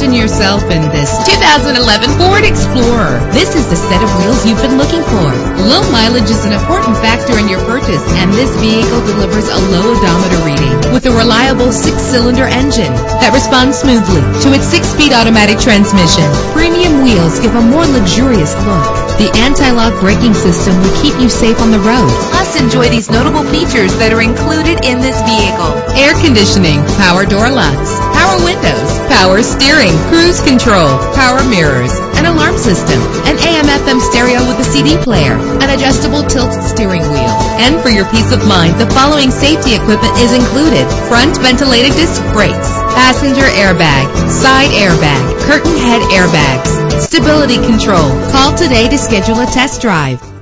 Imagine yourself in this 2011 Ford Explorer. This is the set of wheels you've been looking for. Low mileage is an important factor in your purchase, and this vehicle delivers a low odometer reading with a reliable 6-cylinder engine that responds smoothly to its 6-speed automatic transmission. Premium wheels give a more luxurious look. The anti-lock braking system will keep you safe on the road. Plus, enjoy these notable features that are included in this vehicle: air conditioning, power door locks, power windows, power steering, cruise control, power mirrors, an alarm system, an AM/FM stereo with a CD player, an adjustable tilt steering wheel. And for your peace of mind, the following safety equipment is included: front ventilated disc brakes, passenger airbag, side airbag, curtain head airbags, stability control. Call today to schedule a test drive.